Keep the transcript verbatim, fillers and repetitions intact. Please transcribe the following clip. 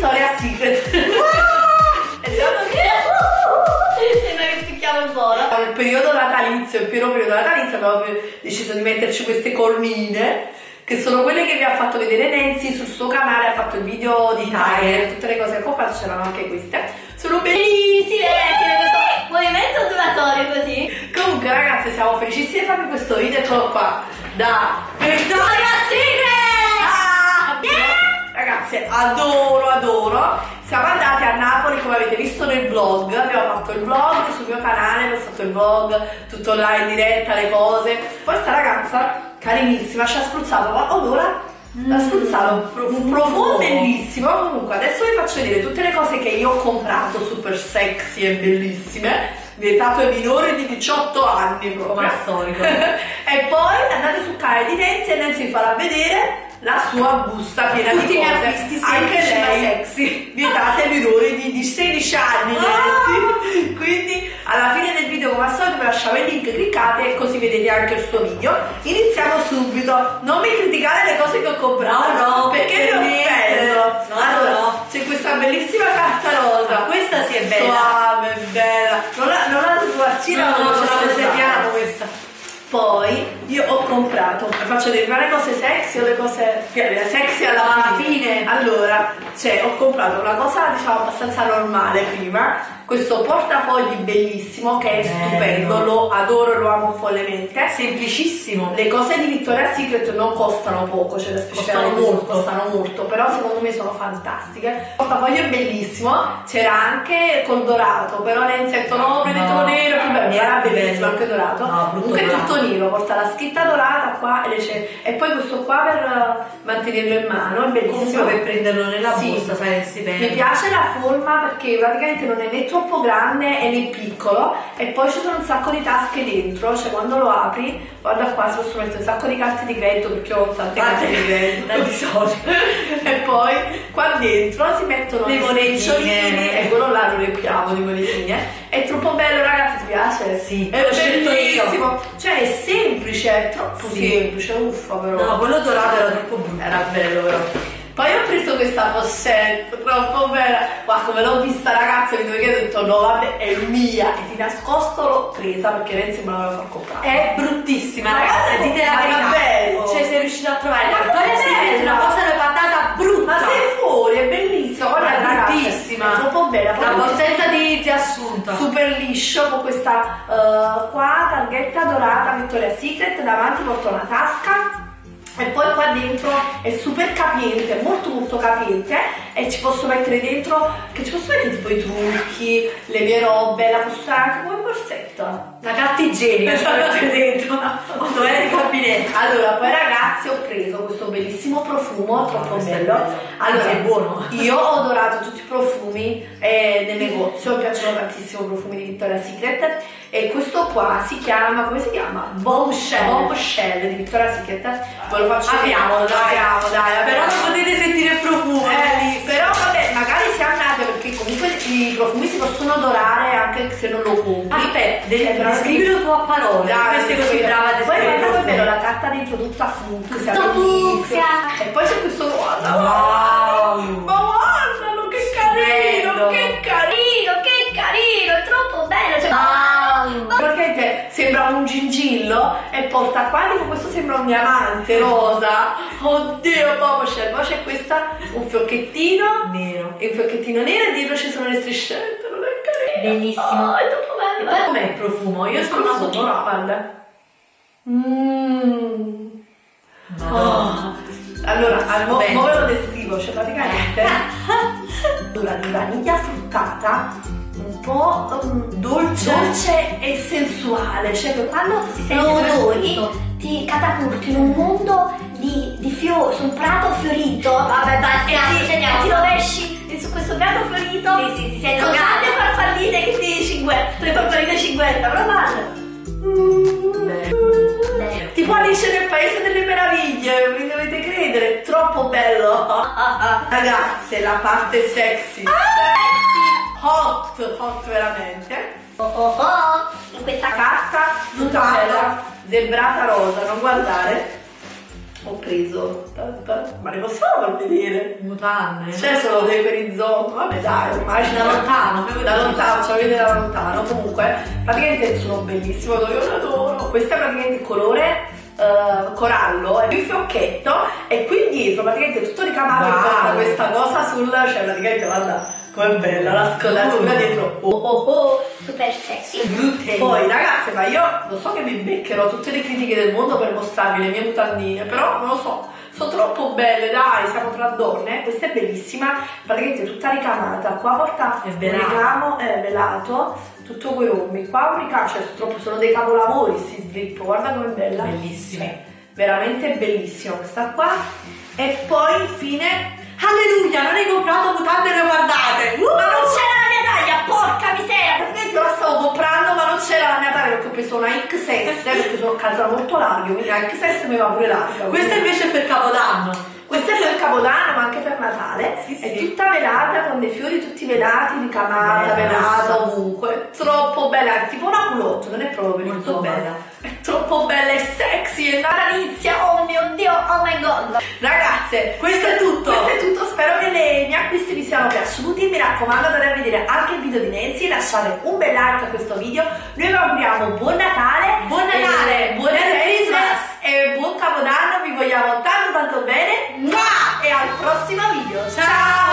Victoria's Secret. E dato che sembra che spicchiamo il volo. nel periodo natalizio, il pieno periodo natalizio, abbiamo deciso di metterci queste cornine, che sono quelle che vi ha fatto vedere Nancy sul suo canale. Ha fatto il video di Tiger, tutte le cose che ho fatto, c'erano anche queste. Sono bellissime! Tiene questo movimento duratorio così. Comunque ragazzi, siamo felicissimi di farvi questo video. Eccolo qua, da Victoria's Secret! Ah, ragazzi, adoro, adoro. Siamo andati a Napoli, come avete visto nel vlog. Abbiamo fatto il vlog sul mio canale, ho fatto il vlog tutto là in diretta, le cose. Poi sta ragazza, carinissima, ci ha spruzzato, ma odora, mm, ha spruzzato un profumo bellissimo. Comunque adesso vi faccio vedere tutte le cose che io ho comprato, super sexy e bellissime, vietato ai minori di diciotto anni proprio. Come al solito. E poi andate sul canale di Nancy e Nancy vi farà vedere la sua busta piena Tutti di gli cose, acquisti anche semplici ma lei sexy. vietate ai minori di, di sedici anni, Nancy. Quindi alla fine del video, come al solito, vi lasciamo il link, cliccate così vedete anche il suo video. Iniziamo subito. Non mi criticate le cose che ho comprato, no, no, perché vi offendo. No, allora, no. c'è questa bellissima carta rosa, Questa sì è bella. suave, bella. Non la, non la sguarcina, No, non no, ce ce la la conserviamo questa. Poi io ho comprato, faccio delle varie cose sexy o le cose sexy alla fine. Allora, cioè, ho comprato una cosa diciamo abbastanza normale prima, questo portafogli bellissimo che è Bello. stupendo, lo adoro e lo amo follemente. Semplicissimo. Le cose di Victoria's Secret non costano poco, cioè da Costano specificare molto. costano molto, però secondo me sono fantastiche. Il portafoglio è bellissimo, c'era anche col dorato, però Nancy ha detto no, prendetelo No. nero, più bello, era Niente bellissimo bello. anche dorato. No, brutto Comunque è dorato. tutto nero, porta la scritta dorata qua e, le c'è- e poi questo qua per uh, mantenerlo in mano, è bellissimo. Comunque per prenderlo nella Sì. busta, sai, si Mi vede. piace la forma perché praticamente non è né troppo grande e né piccolo, e poi ci sono un sacco di tasche dentro, cioè quando lo apri, guarda qua, si possono mettere un sacco di carte di credito perché ho tante carte di credito, tanti soldi. E poi qua dentro si mettono Le le monetine. spicciolini e quello là lo riempiamo di monetine. È troppo bello ragazzi, ti piace? Sì, È l'ho scelto io. bellissimo, cioè è semplice, è troppo Sì. semplice, uffa però. No, quello dorato era troppo brutto. Era bello però. Poi ho preso questa pochette troppo bella. Guarda, come l'ho vista ragazza, mi ho detto no vabbè è mia, e di nascosto l'ho presa perché Renzi me l'aveva fatto comprare. È bruttissima, Ma ragazzi, guarda, dite la ma verità. bello. Cioè, sei riuscita a trovare Ma la Victoria's bella. Secret, una cosa da patata brutta. Ma sei fuori, è bellissima, guarda È ragazzi, bruttissima. è troppo bella. La Poi borsetta di zia Assunta. super liscio con questa uh, qua targhetta dorata Victoria's Secret, davanti porta una tasca. E poi qua dentro è super capiente, molto molto capiente, e ci posso mettere dentro, che ci posso mettere tipo i trucchi, le mie robe, la posso usare anche come borsetta. La carta igienica ci mette dentro. Dove è il gabinetto? Allora, poi ragazzi ho preso questo bellissimo profumo, troppo questo è bello. bello. Allora, Anzi, è buono. Io ho adorato tutti i profumi eh, del negozio, mi piacciono tantissimo i profumi di Victoria's Secret, e questo qua si chiama, come si chiama? Bombshell, Bombshell di Victoria's Secret. Ve lo faccio Apriamolo, vedere. dai. Apriamo, dai, Però apriamo. non potete sentire il profumo. Eh, però vabbè, magari si andate perché comunque i profumi si possono odorare anche se non lo compri. Aspetta, devi Cioè, veramente- descrivilo tu a parole. Dai, Questa è così sì. brava a Poi descrivere il guarda come è profumo. bello, la carta dentro tutta fucsia, Tutta bellissima. fucsia. E poi c'è questo, guarda, Wow. ma guardalo che carino, Bello. che carino, che carino, è troppo bello. Cioè, praticamente sembra un gingillo e porta qua, tipo questo sembra un diamante rosa. Oddio, Bombshell. Poi c'è questa, un fiocchettino Nero. e un fiocchettino nero, e dietro ci sono le striscette, non è carino. Bellissimo. Oh, è troppo E bello. poi com'è il profumo? Io Il sono naso profumo, no, guarda. Mmm. Oh. Allora, al mo, Stupendo. mo ve lo descrivo, cioè praticamente allora, di vaniglia fruttata, un po' um, dolce, dolce e sensuale, cioè che quando Si lo sente odori tutto. ti catapulti in un mondo di, di fiori, su un prato fiorito. Vabbè, basta, e ti, scendiamo. e ti rovesci su questo prato fiorito. Sì, sì, ti sei con drogata. tante farfalline che ti cinguetta, le farfalline cinguetta, però guarda. Bello. Tipo Alice nel Paese delle Meraviglie, mi dovete credere, è troppo bello. Ragazze, la parte sexy. Sexy, hot, hot veramente. Oh, oh, oh. In questa carta Nutella zebrata rosa, non guardare. ho preso, ma ne possiamo far vedere? Mutande. C'è solo dei per il zombie, vabbè dai, immagina Da lontano, da lontano, ce lo vedete da lontano. Comunque, praticamente sono bellissimo, io lo adoro. Questo è praticamente il colore uh, corallo, è più fiocchetto e qui dietro praticamente tutto ricamato wow. porta questa cosa sul, cioè praticamente guarda com'è bella la scollatura uh. dietro. Oh oh oh, super sexy. Poi ragazze, ma io lo so che mi beccherò tutte le critiche del mondo per mostrarvi le mie mutandine, però non lo so, sono troppo belle, dai, siamo tra donne. Questa è bellissima, praticamente tutta ricamata, qua porta è un ricamo eh, velato, tutto quei rombi, qua un ricamo, cioè troppo, sono dei capolavori sti slip, guarda com'è bella, bellissima, veramente bellissima questa qua. E poi infine, alleluia, non hai comprato mutande guardate, uh! ma non c'era la mia taglia, porca miseria, praticamente io la stavo comprando ma non c'era la mia taglia perché ho preso una X S perché sono calza molto larga, quindi la X S mi va pure larga. Questa invece è per Capodanno. Questa è per Capodanno ma anche per Natale, sì, è sì. tutta velata con dei fiori tutti velati, ricamata, bella, velata ovunque, troppo bella, è tipo una culotte, non è proprio per molto insomma. bella, è troppo bella e sexy, è natalizia, oh mio dio, oh my god. Ragazze, questo è tutto, questo è tutto, spero che le miei acquisti vi siano piaciuti, mi raccomando andate a vedere anche il video di Nancy, lasciate un bel like a questo video, noi vi auguriamo buon Natale, buon Natale, buon Christmas e buon Capodanno, vi vogliamo tanto tanto bene e al prossimo video, ciao!